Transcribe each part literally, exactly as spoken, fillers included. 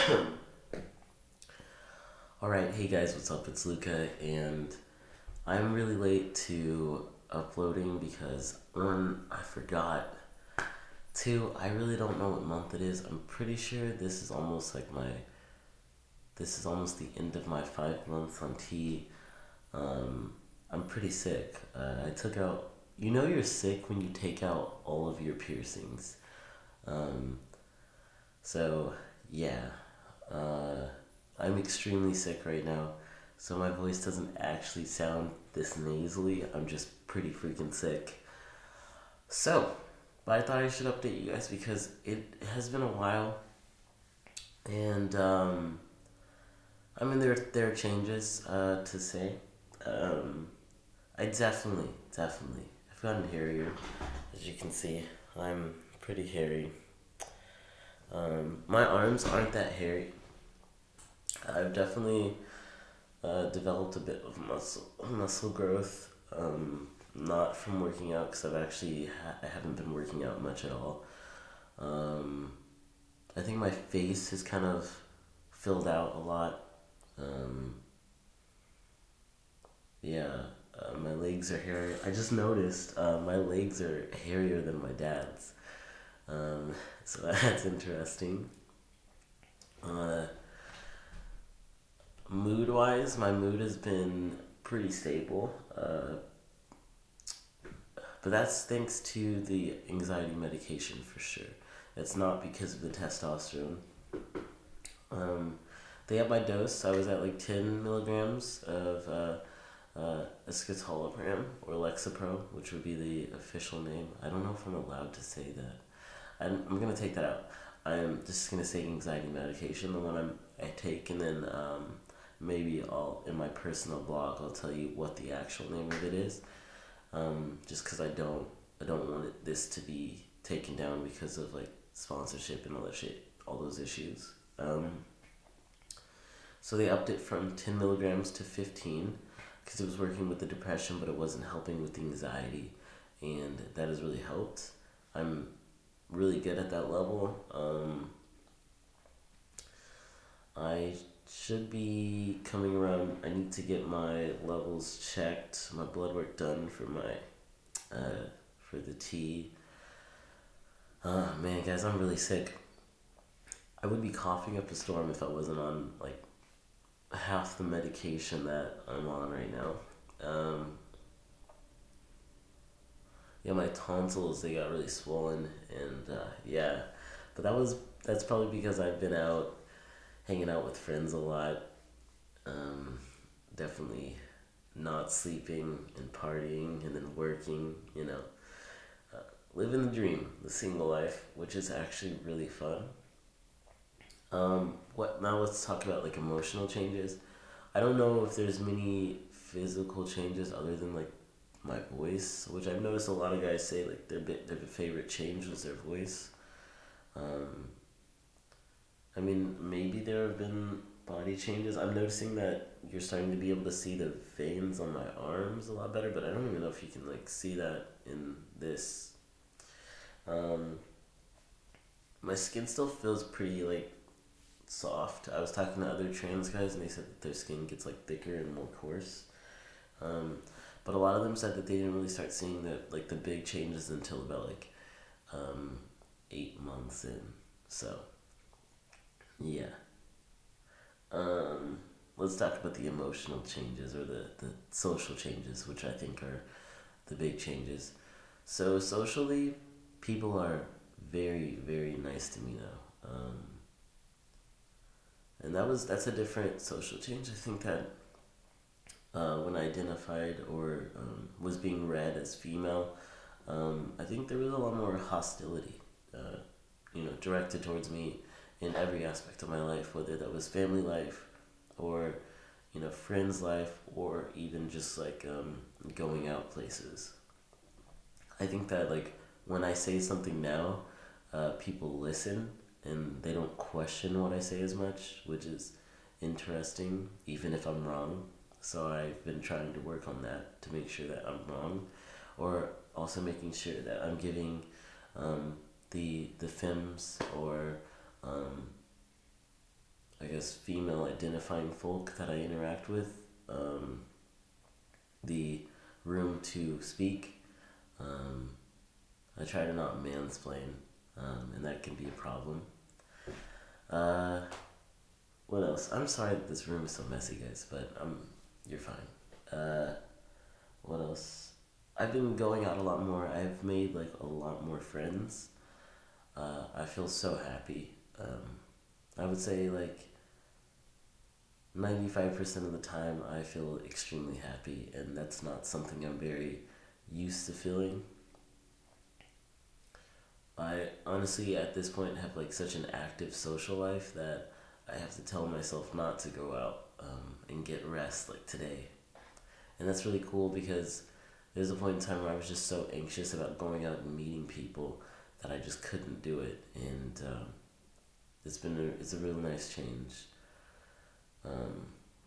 Alright, hey guys, what's up? It's Luca, and I'm really late to uploading because one, I forgot. Two, I really don't know what month it is. I'm pretty sure this is almost like my, this is almost the end of my five months on T. Um, I'm pretty sick. Uh, I took out, you know, you're sick when you take out all of your piercings. Um, so, yeah. Uh, I'm extremely sick right now, so my voice doesn't actually sound this nasally. I'm just pretty freaking sick. So, but I thought I should update you guys because it has been a while, and um, I mean there there are changes uh, to say. Um, I definitely, definitely, I've gotten hairier, as you can see. I'm pretty hairy. Um, my arms aren't that hairy. I've definitely uh, developed a bit of muscle muscle growth. Um, not from working out because I've actually ha- I haven't been working out much at all. Um, I think my face has kind of filled out a lot. Um, yeah, uh, my legs are hairy. I just noticed uh, my legs are hairier than my dad's. Um, so that's interesting. Uh, Mood wise, my mood has been pretty stable. Uh, but that's thanks to the anxiety medication for sure. It's not because of the testosterone. Um, they had my dose. I was at like ten milligrams of uh, uh, escitalopram or Lexapro, which would be the official name. I don't know if I'm allowed to say that. I'm, I'm gonna take that out. I'm just gonna say anxiety medication, the one I'm, I take, and then um, maybe I'll in my personal blog I'll tell you what the actual name of it is. Um, just because I don't I don't want it, this to be taken down because of like sponsorship and all that shit, all those issues. Um, so they upped it from ten milligrams to fifteen because it was working with the depression, but it wasn't helping with the anxiety, and that has really helped. I'm really good at that level. Um, I should be coming around. I need to get my levels checked, my blood work done for my uh, for the T. Oh man, guys, I'm really sick. I would be coughing up a storm if I wasn't on like half the medication that I'm on right now. Um, yeah, my tonsils they got really swollen, and uh, yeah, but that was that's probably because I've been out hanging out with friends a lot. Um, Definitely not sleeping and partying and then working. You know, uh, living the dream, the single life, which is actually really fun. Um, what now? Let's talk about like emotional changes. I don't know if there's many physical changes other than like my voice, which I've noticed a lot of guys say like their bit their favorite change was their voice. Um, I mean, maybe there have been body changes. I'm noticing that you're starting to be able to see the veins on my arms a lot better, but I don't even know if you can like see that in this. Um, my skin still feels pretty like soft. I was talking to other trans guys and they said that their skin gets like thicker and more coarse. Um, but a lot of them said that they didn't really start seeing the like the big changes until about like um, eight months in. So yeah. Um, let's talk about the emotional changes or the, the social changes, which I think are the big changes. So socially, people are very, very nice to me now. Um, and that was that's a different social change. I think that uh, when I identified or um, was being read as female, um, I think there was a lot more hostility, uh, you know, directed towards me in every aspect of my life, whether that was family life or, you know, friends life or even just like um, going out places. I think that like when I say something now, uh, people listen and they don't question what I say as much, which is interesting, even if I'm wrong. So I've been trying to work on that to make sure that I'm wrong, or also making sure that I'm giving um, the the films or um, guess, female identifying folk that I interact with um, the room to speak. Um, I try to not mansplain, um, and that can be a problem. Uh, what else? I'm sorry that this room is so messy, guys, but um, you're fine. Uh, what else? I've been going out a lot more. I've made like a lot more friends. Uh, I feel so happy. Um, I would say like ninety-five percent of the time I feel extremely happy, and that's not something I'm very used to feeling. I honestly at this point have like such an active social life that I have to tell myself not to go out um, and get rest like today. And that's really cool because there's a point in time where I was just so anxious about going out and meeting people that I just couldn't do it. And um, it's been a, it's a really nice change. Um,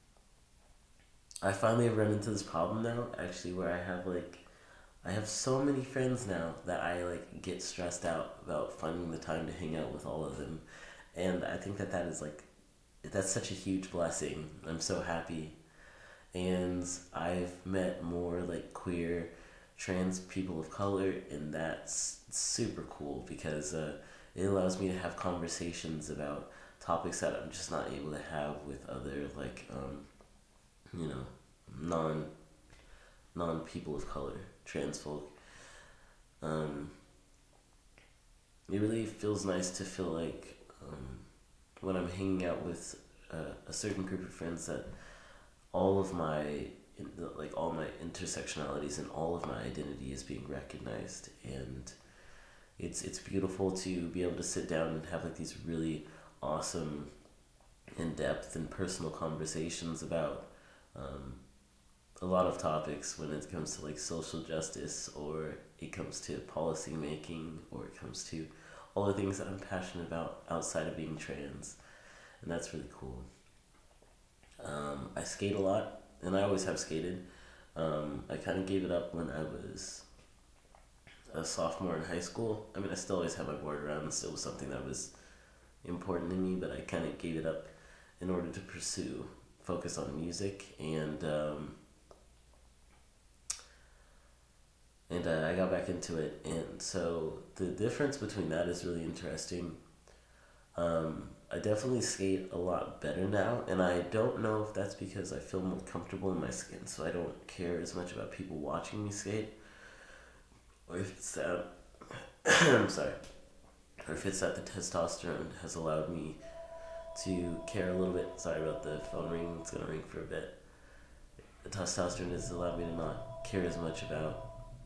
I finally have run into this problem now, actually, where I have like, I have so many friends now that I like get stressed out about finding the time to hang out with all of them, and I think that that is like, that's such a huge blessing. I'm so happy, and I've met more like queer, trans people of color, and that's super cool because uh, it allows me to have conversations about topics that I'm just not able to have with other like um, you know non non people of color, trans folk. Um, it really feels nice to feel like um, when I'm hanging out with uh, a certain group of friends that all of my like all my intersectionalities and all of my identity is being recognized, and it's it's beautiful to be able to sit down and have like these really awesome, in-depth and personal conversations about um, a lot of topics when it comes to like social justice, or it comes to policy making, or it comes to all the things that I'm passionate about outside of being trans, and that's really cool. Um, I skate a lot, and I always have skated. Um, I kind of gave it up when I was a sophomore in high school. I mean, I still always had my board around, and still was something that was important to me, but I kind of gave it up in order to pursue focus on music, and um, and uh, I got back into it, and so the difference between that is really interesting. Um, I definitely skate a lot better now, and I don't know if that's because I feel more comfortable in my skin, so I don't care as much about people watching me skate, or if it's that I'm sorry, or if it's that the testosterone has allowed me to care a little bit. Sorry about the phone ring; it's gonna ring for a bit. The testosterone has allowed me to not care as much about.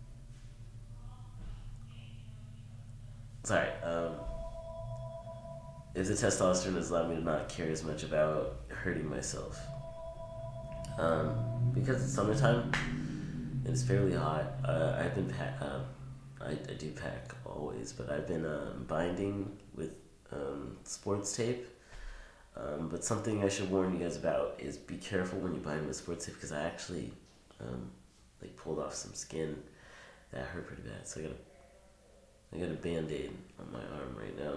Sorry. Um, if the testosterone has allowed me to not care as much about hurting myself. Um, because it's summertime and it's fairly hot. Uh, I've been pack. Uh, I, I do pack always, but I've been um, binding with um, sports tape. Um, but something I should warn you guys about is be careful when you bind with sports tape, because I actually um, like pulled off some skin that hurt pretty bad. So I got a I got a Band-Aid on my arm right now.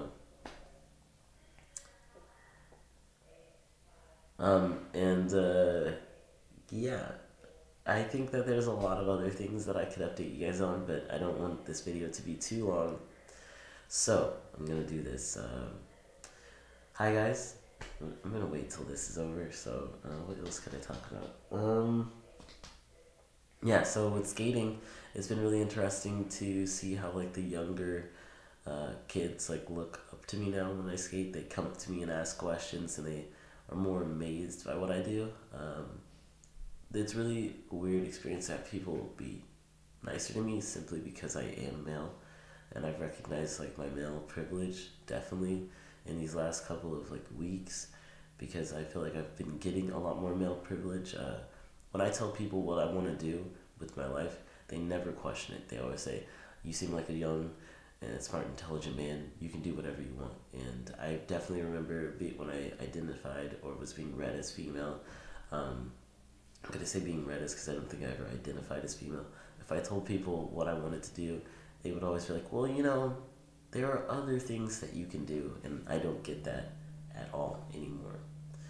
Um, and uh, yeah, I think that there's a lot of other things that I could update you guys on, but I don't want this video to be too long. So I'm gonna do this. Um, hi guys. I'm gonna wait till this is over. So uh, what else could I talk about? Um, yeah. So with skating, it's been really interesting to see how like the younger uh, kids like look up to me now when I skate. They come up to me and ask questions, and they are more amazed by what I do. Um, it's really a weird experience to have people be nicer to me simply because I am male, and I've recognized like my male privilege definitely in these last couple of like weeks, because I feel like I've been getting a lot more male privilege. Uh, when I tell people what I want to do with my life, they never question it. They always say, "You seem like a young and smart, intelligent man. You can do whatever you want." And I definitely remember when I identified or was being read as female. Um, I'm gonna say being read as because I don't think I ever identified as female. If I told people what I wanted to do, they would always be like, "Well, you know, there are other things that you can do," and I don't get that at all anymore.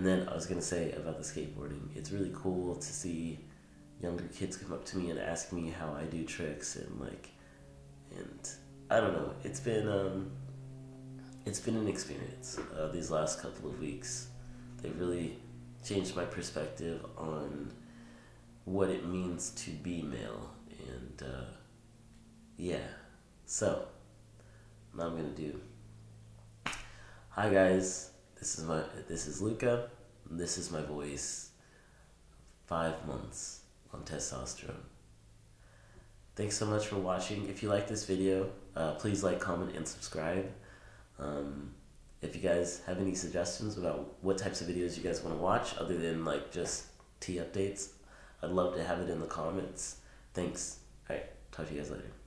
And then I was gonna say about the skateboarding, it's really cool to see younger kids come up to me and ask me how I do tricks, and like, and I don't know, it's been um, it's been an experience. Uh, these last couple of weeks, they've really changed my perspective on what it means to be male, and uh, yeah. So now I'm gonna do. Hi guys, this is my this is Luca. This is my voice. Five months on testosterone. Thanks so much for watching. If you like this video, uh, please like, comment, and subscribe. Um, if you guys have any suggestions about what types of videos you guys want to watch, other than like just tea updates, I'd love to have it in the comments. Thanks. All right, talk to you guys later.